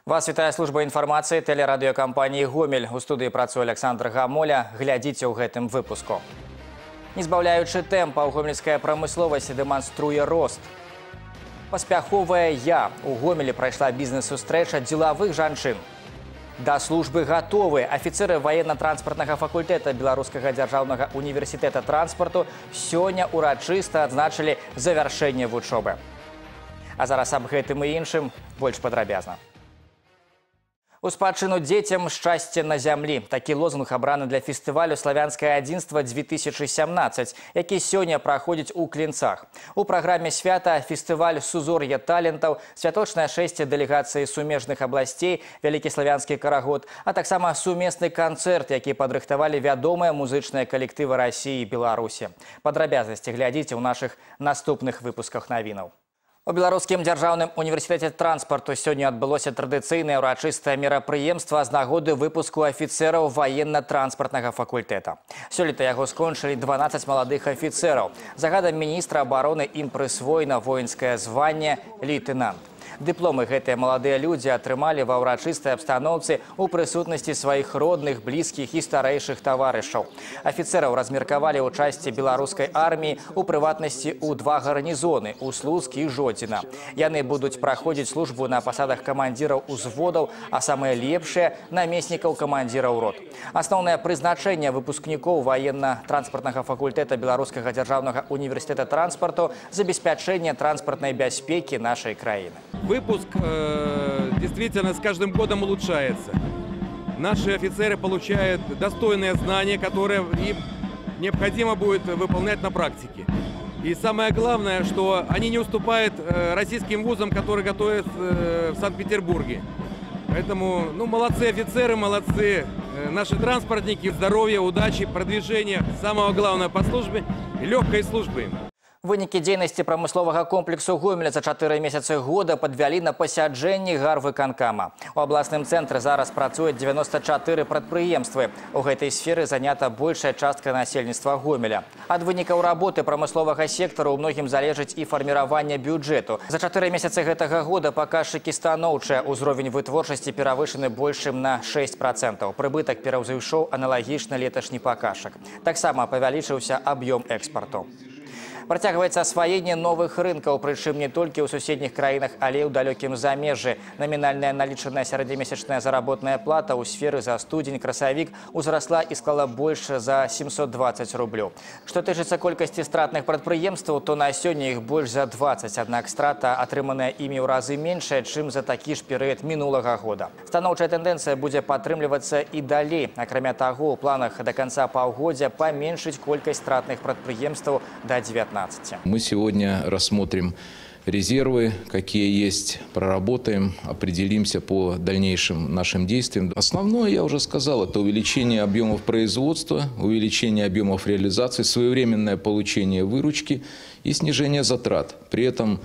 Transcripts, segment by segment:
Вас вітае служба інфармацыі тэлерадыёкампаніі «Гомель». У студыі працуе Александр Гамоля. Глядзіце ў гэтым выпуску. Не збаўляючы тэмпа, гомельская прамысловасць дэманструе рост. Паспяховая я. У Гомелі прайшла бізнес-сустрэча дзелавых жанчын. Да службы гатовы. Афіцеры военно-транспартнага факультэта Беларускага дзяржаўнага універсітэта транспарту сёння урачыста адзначылі завяршэнне вучобы. А зараз аб гэтым і іншым больш падрабязна. У спадчыну дзецям шчасце на зямлі. Такі лозунг абраны для фестывалю «Славянскае адзінства-2017», які сёння праходзіць у Клінцах. У праграме свята фестываль «Сузор'е талентаў», святочнае шэсце дэлегацыі сумежных абласцей, вялікі славянскі карагод, а таксама сумесны канцэрт, які падрыхтавалі вядомыя музычныя калектывы Расіі і Беларусі. Падрабязнасці глядзіце ў нашых наступных выпусках навінаў. У Беларускім дзяржаўным універсітэце транспарту сёння адбылося традыцыйнае ўрачыстае мерапрыемства з нагоды выпуску афіцэраў военно-транспартнага факультэта. Сёлета яго скончылі 12 маладых афіцэраў. Загадам міністра абароны ім прысвоена воінскае званне лейтэнант. Дыпломы гэтыя маладыя людзі атрымалі ва ўрачыстай абстаноўцы ў прысутнасці сваіх родных, блізкіх і старэйшых таварышаў. Афіцэраў размеркавалі ў часці беларускай арміі, у прыватнасці ў 2 гарнізоны – у Слуцк і Жодзіна. Яны будуць праходзіць службу на пасадах камандзіраў узводаў, а самыя лепшыя – намеснікаў камандзіраў рот. Асноўнае прызначэнне выпускнікоў военно-транспартнага факультэта Беларускага дзяржаўнага універсітэта транспарту – забеспячэнне транспартнай бяспекі нашай краіны. Выпуск действительно с каждым годом улучшается. Наши офицеры получают достойные знания, которые им необходимо будет выполнять на практике. И самое главное, что они не уступают российским вузам, которые готовят в Санкт-Петербурге. Поэтому, молодцы офицеры, молодцы наши транспортники, здоровья, удачи, продвижения, самого главного по службе и легкой службы. Вынікі дзейнасці прамысловага комплексу Гомеля за 4 месяцы года падвялі на пасяджэнні гарвыканкама. У абласным цэнтры зараз працуе 94 прадпрыемствы. У гэтай сферы занята большая частка насельніцтва Гомеля. Ад вынікаў работы прамысловага сектару ў многім залежыць і фарміраванне бюджэту. За 4 месяцы гэтага года паказчыкі станоўчыя. Узровень вытворчасці перавышаны больш чым на 6%. Прыбытак пераўзышоў аналагічна леташні паказчык. Таксама павялічыўся аб'ём экспарту. Працягваецца асваенне новых рынкаў, прычым не толькі ў суседніх краінах, але і ў далёкім замежжы. Намінальная налічаная сярэднямесячная заработная плата ў сферы за студзень-красавік узрасла і склала больш за 720 рублёў. Што тычыцца колькасці стратных прадпрыемстваў, то на сёння іх больш за 20, аднак страта, атрыманая імі ў разы меншая, чым за такі ж перыяд мінулага года. Станоўчая тэндэнцыя будзе падтрымлівацца і далей. Акрамя таго, у планах да канца паўгоддзя паменшыць колькасць стратных прадпрыемстваў да 19. Мы сегодня рассмотрим резервы, какие есть, проработаем, определимся по дальнейшим нашим действиям. Основное, я уже сказал, это увеличение объемов производства, увеличение объемов реализации, своевременное получение выручки и снижение затрат. При этом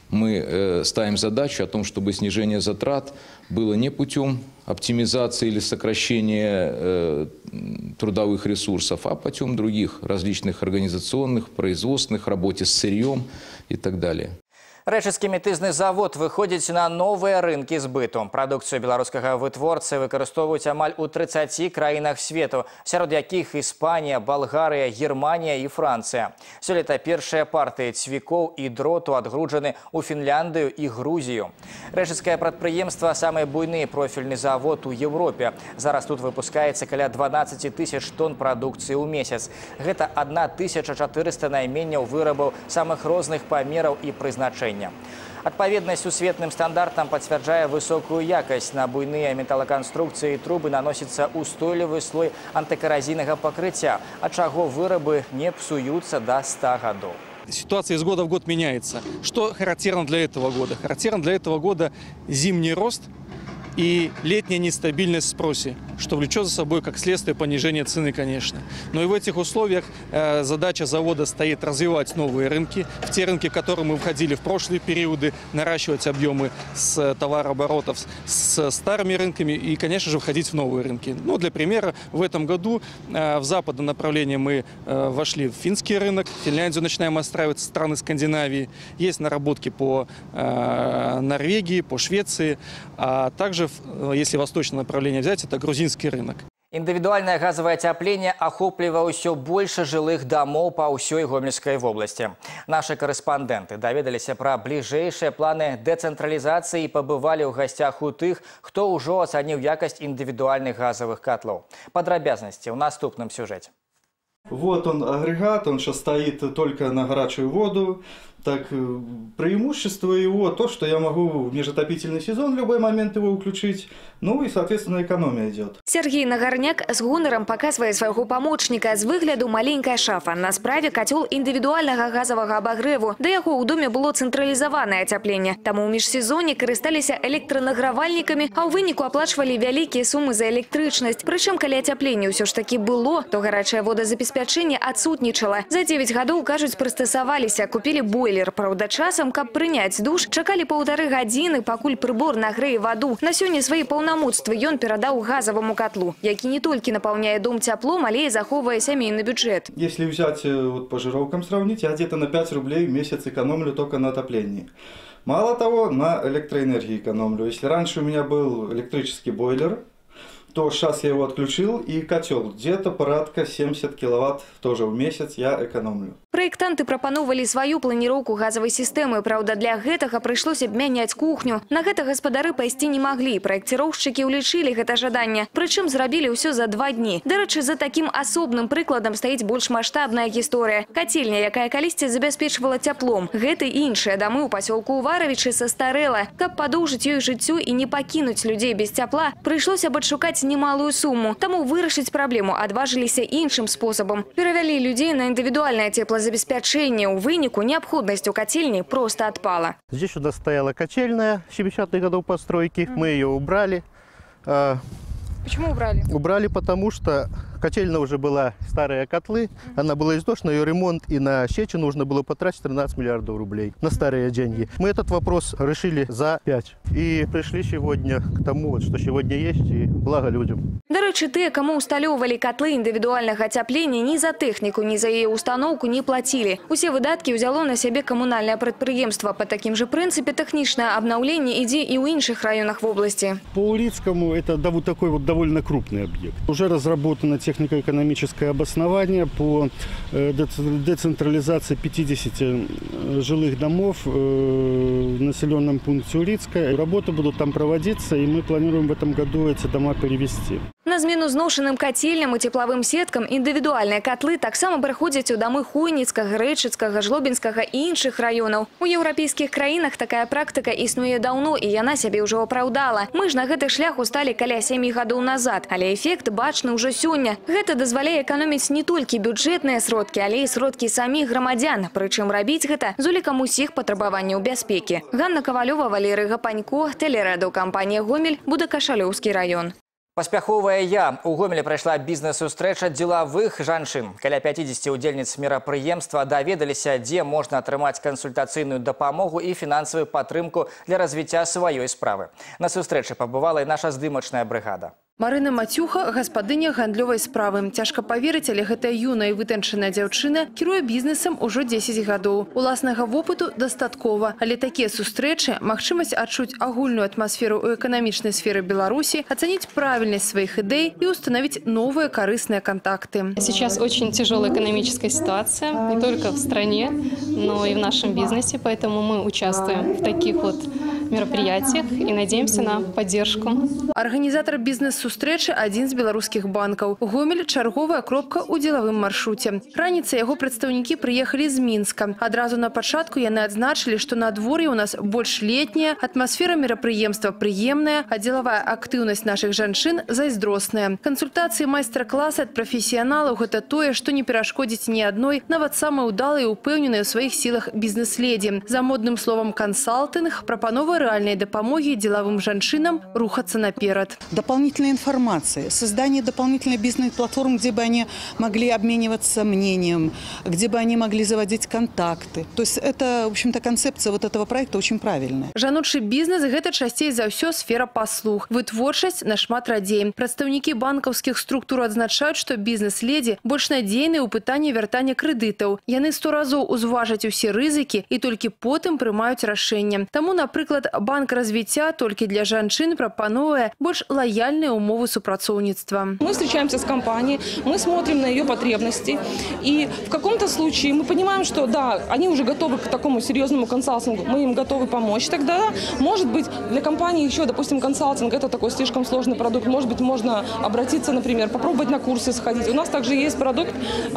мы ставим задачу о том, чтобы снижение затрат было не путем оптимизации или сокращения трудовых ресурсов, а путем других различных организационных, производственных, работе с сырьем и так далее. Рэчыцкі метызны завод выходзіць на новыя рынкі збыту. Прадукцыю беларускага вытворцы выкарыстоўваюць амаль у 30 краінах свету, сярод якіх Іспанія, Балгарыя, Германія і Францыя. Сёлета першыя партыі цвікоў і дроту адгружаны ў Фінляндыю і Грузію. Рэчыцкае прадпрыемства – самы буйны профільны завод у Еўропе. Зараз тут выпускаецца каля 12 000 тонн прадукцыі ў месяц. Гэта 1400 найменняў вырабаў самых розных памераў і прызначэнняў. Адпаведнасць сусветным стандартам пацвярджае высокую якасць. На буйныя металаканструкцыі і трубы наносіцца устойлівы слой антыкаразійнага пакрыцця, ад чаго вырабы не псуюцца да 100 гадоў. Ситуация из года в год меняется. Что характерно для этого года? Характерно для этого года зимний рост и летняя нестабильность в спросе, что влечет за собой как следствие понижение цены, конечно. Но и в этих условиях задача завода стоит развивать новые рынки. В те рынки, в которые мы входили в прошлые периоды, наращивать объемы с товарооборотов с старыми рынками и, конечно же, входить в новые рынки. Ну, для примера, в этом году в западном направлении мы вошли в финский рынок, Финляндию начинаем отстраивать, страны Скандинавии. Есть наработки по Норвегии, по Швеции, а также даже, если восточное направление взять, это грузинский рынок. Індывідуальнае газавае ацяпленне ахопліва ўсё больше жылых дамоў па ўсёй Гомельскай вобласці. Нашы корэспандэнты даведаліся пра бліжэйшыя планы дэцэнтралізацыі і пабывалі ў гасцях у тых, хто ўжо ацаніў якасць індывідуальных газовых котлов. Падрабязнасці ў наступным сюжэце. Вот он агрегат, он сейчас стоит только на горячую воду. Так, преимущество его то, что я могу в межотопительный сезон в любой момент его включить. Ну и, соответственно, экономия идет. Сергей Нагарняк с гонором показывает своего помощника. С выгляду маленькая шафа. На справе котел индивидуального газового обогреву. Да яго у доме было централизованное отопление. Тому в межсезонье користались электронагравальниками, а у вынику оплачивали великие суммы за электричность. Причем, коли отопление все ж таки было, то горячее водозабеспячение отсутничало. За 9 годов, кажуть, пристосовались, купили бойлер. Правда, часам, каб прыняць душ, чакалі 1,5 гадзіны, пакуль прыбор нагрэе ваду. На сёння свае паўнамоцтвы ён перадаў газовому котлу, які не толькі напаўняе дом цяплом, але і захоўвае сямейны бюджет. Если взять вот по жировкам сравнить, я где-то на 5 рублей в месяц экономлю только на отоплении. Мало того, на электроэнергии экономлю. Если раньше у меня был электрический бойлер, то сейчас я его отключил, и котел где-то порядка 70 киловатт тоже в месяц я экономлю. Проектанты прапановывали свою планировку газовой системы. Правда, для гэтага пришлось обменять кухню. На гэта гаспадары пайсці не могли. Проектировщики улічылі гэта жаданне. Причем зрабілі ўсё за 2 дні. Дарэчы, за таким асобным прыкладам стаіць больш маштабная гісторыя. Кацельня, якая калісьці забяспечвала цяплом. Гэта і іншыя дамы ў пасёлку Уваравічы састарэла. Каб падоўжыць ёй жыццё і не пакінуць людзей без цяпла, прыйшлося б адшукаць немалую сумму. Таму вырашыць праблему адважыліся іншым спосабам. Перавялі людзей на індывідуальнае теплозабеспячение. У вынику необходимость у котельни просто отпала. Здесь у нас стояла качельная 70-х годов постройки. Мы ее убрали. Почему убрали? Убрали, потому что котельная уже была старые котлы. Она была изношена, ее ремонт и на щечи нужно было потратить 13 миллиардов рублей на старые деньги. Мы этот вопрос решили за 5. И пришли сегодня к тому, что сегодня есть, и благо людям. Дарэчы, тыя, кому усталёўвалі котлы индивидуального отопления, ни за технику, ни за ее установку не платили. Усе выдатки взяло на себе коммунальное предприемство. По таким же принципе техничное обновление иди и у іншых районах в области. По Улицкому это такой вот довольно крупный объект. Уже разработано технико-экономическое обоснование по децентрализации 50 жилых домов в населенном пункте Улицкое. Работы будут там проводиться, и мы планируем в этом году эти дома перевести. На змену зношенным котельням и тепловым сеткам индивидуальные котлы таксама приходят у домы Хойніцкага, Рэчыцкага, Жлобінскага и іншых районов. У европейских краінах такая практика існуе давно, и яна себе уже оправдала. Мы ж на гэты шлях устали каля 7 годов назад, але эффект бачны уже сёння. Гэта дазваляе экономить не только бюджетные сродки, але и сродки самих громадян. Причем рабіць гэта з улікам усіх патрабаванняў бяспекі. Ганна Ковалёва, Валерий Гапанько, телерадиокомпания «Гомель», Будакашалёўскі район. Паспяховая я. У Гомелі прайшла бізнес-сустрэча дзелавых жанчын. Каля 50 удзельніц мерапрыемства даведаліся, дзе можна атрымаць кансультацыйную дапамогу і фінансавую падтрымку для развіцця сваёй справы. На сустрэчы пабывала і наша здымачная брыгада. Марына Мацюха – гаспадыня гандлёвай справы. Цяжка паверыць, але гэтая юная і вытанчаная дзяўчына кіруе бізнесам ужо 10 гадоў. Уласнага вопыту дастаткова, але такія сустрэчы – магчымасць адчуць агульную атмасферу ў эканамічнай сферы Беларусі, ацаніць правільнасць сваіх ідэй і установить новые корыстные контакты. Сейчас очень тяжелая экономическая ситуация, не только в стране, но и в нашем бизнесе, поэтому мы участвуем в таких вот мероприятиях и надеемся на поддержку. Организатор бизнес-сустрэчы – один з беларускіх банкаў. Гомель – чарговая кропка ў дзелавым маршруце. Раніцай яго прадстаўнікі прыехалі з Мінска. Адразу на пачатку яны адзначылі, што надвор'е у нас больш летняя, атмасфера мерапрыемства прыемная, а дзелавая актыўнасць нашых жанчын зайздросная. Кансультацыі майстар-класы ад прафесіяналаў – гэта тое, што не перашкодзіць ні адной, нават самай удалай і упэўненай у сваіх сілах бізнес-леді. За модным словам «кансалтынг» прапанова реальной допомоги деловым жанчинам рухаться наперед. Дополнительная информация, создание дополнительной бизнес-платформ, где бы они могли обмениваться мнением, где бы они могли заводить контакты. То есть это, в общем-то, концепция вот этого проекта очень правильная. Жаночий бизнес – это часцей за все сфера паслуг. Вытворчасць нашмат радзей. Прадстаўнікі банкаўскіх структур адзначаюць, што бізнес-леді больш надзейныя ў пытанні вяртання крэдытаў. Яны 100 разоў узважаць усе рызыкі і толькі потым прымаюць рашэнне. Таму, напрыклад, Напрыклад, банк развіцця толькі для жанчын прапануе больш лояльныя умовы супрацоўніцтва. Мы встречаемся с компанией, мы смотрим на ее потребности. И в каком-то случае мы понимаем, что да, они уже готовы к такому серьезному консалтингу, мы им готовы помочь. Тогда, может быть, для компании еще, допустим, консалтинг – это такой слишком сложный продукт. Может быть, можно обратиться, например, попробовать на курсы сходить. У нас также есть продукт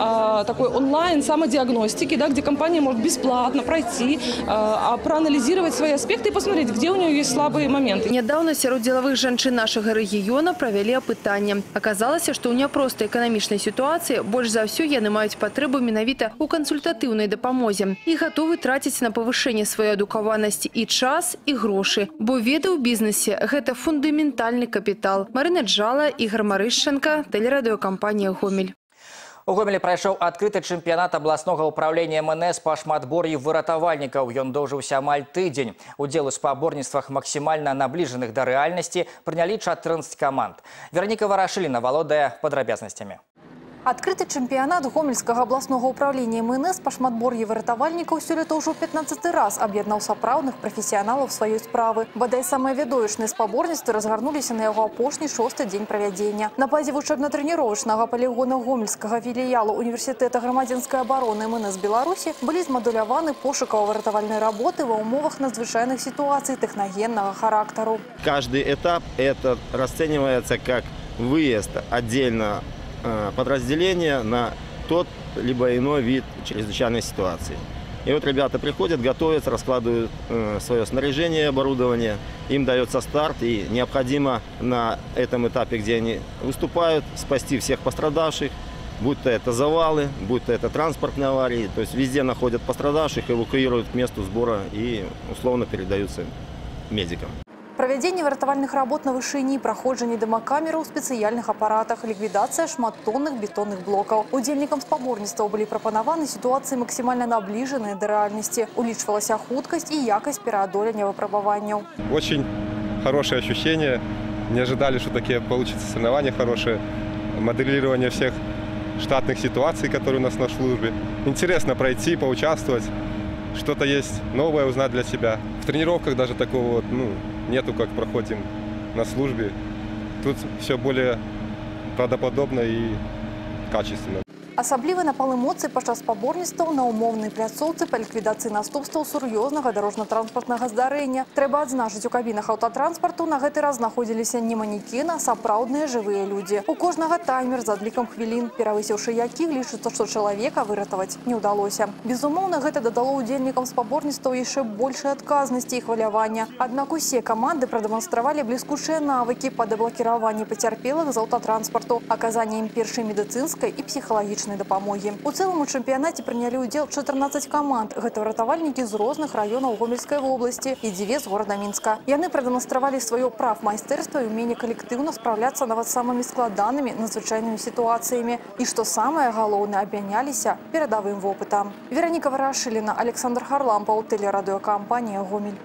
такой онлайн самодиагностики, да, где компания может бесплатно пройти, проанализировать свои аспекты и посмотреть, где у нее есть слабые моменты. Недавно сярод дзелавых жанчын нашага рэгіёна правялі апытанне. Аказалася, што ў няпростай эканамічнай сітуацыі больш за ўсё яны маюць патрэбу менавіта ў кансультатыўнай дапамозе і гатовы траціць на павышэнне сваёй адукаванасці і час, і грошы. Бо веды ў бізнесе – гэта фундаментальны капітал. Марына Джала, Ігор Марышченко, тэлерадыёкампанія «Гомель». У Гомелі прайшоў адкрыты чэмпіянат абласнога ўправлення МНС па шматбор'і выратавальнікаў. Ён доўжыўся амаль тыдзень. Удзел у спаборніцтвах максімальна набліжаных да рэальнасці прынялі 14 каманд. Вераніка Варашыліна валодае падрабязнасцямі. Адкрыты чэмпіянат Гомельскага абласнога ўправлення МНС па шматбор'і выратавальнікаў сёлета ўжо 15-й раз аб'яднаў сапраўдных прафесіяналаў сваёй справы. Бадай самыя відовішныя спаборніцтвы разгарнуліся на яго апошні 6-й дзень правядзення. На базе вучэбна-трэніровачнага палігона Гомельскага філіялу Універсітэта грамадзянскай абароны МНС Беларусі былі змадуляваны пошукава-выратавальныя работы ва ўмовах надзвычайных сітуацый тэхнагеннага характару. Каждый этап это расценивается как выезд отдельно подразделения на тот либо иной вид чрезвычайной ситуации. И вот ребята приходят, готовятся, раскладывают свое снаряжение, оборудование, им дается старт, и необходимо на этом этапе, где они выступают, спасти всех пострадавших, будь то это завалы, будь то это транспортные аварии, то есть везде находят пострадавших, эвакуируют к месту сбора и условно передаются медикам. Правядзенне выратавальных работ на вышыні, праходжанне дымакамераў у спецыяльных апаратах, ліквідацыя шматтонных бетонных блокаў. Удзельнікам спаборніцтваў былі прапанаваны сітуацыі максімальна набліжаныя да рэальнасці. Улічвалася хуткасць і якасць пераадолення выпрабаванняў. Очень хорошее ощущение. Не ожидали, что такие получатся соревнования хорошие. Моделирование всех штатных ситуаций, которые у нас на службе. Интересно пройти, поучаствовать. Что-то есть новое узнать для себя. В тренировках даже такого нету, как проходим на службе. Тут все более правдоподобно и качественно. Асаблівы напал эмоцый падчас спаборніцтваў на умоўнай пляцоўцы па ліквідацыі наступстваў сур'ёзнага дарожна-транспартнага здарэння. Трэба адзначыць, у кабінах аўтатранспарту на гэты раз знаходзіліся не манекены, а сапраўдныя жывыя людзі. У кожнага таймер з адлікам хвілін, перавысіўшы які, лічыцца, што чалавека выратаваць не ўдалося. Безумоўна, гэта дадало удзельнікам спаборніцтваў яшчэ большай адказнасці і хвалявання. Аднак усе каманды прадэманстравалі бліскучыя навыкі па дэблакіраванні пацярпелых з аўтатранспарту, аказанні ім першай медыцынскай і псіхалагічнай дапамогі. У цэлым у чэмпіянаце прынялі ўдзел 14 каманд. Гэта выратавальнікі з розных раёнаў Гомельскай вобласці і 2 з горада Мінска. Яны прадэманстравалі сваё прафмайстэрства і ўменне калектыўна спраўляцца нават самымі складанымі надзвычайнымі сітуацыямі. І што самае галоўнае, абмяняліся перадавым вопытам. Вераніка Варашыліна, Александр Харлампаў, тэлерадыёкампанія «Гомель».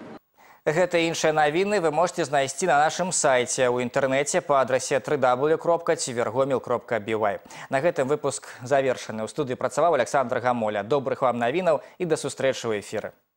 Гэта і іншыя навіны вы можете знайсці на нашым сайце ў інтэрнэце па адрасе www.tvrgomel.by. На гэтым выпуск завершаны. У студыі працаваў Александр Гамоля. Добрых вам навінаў і да сустрэчы ў эфіры.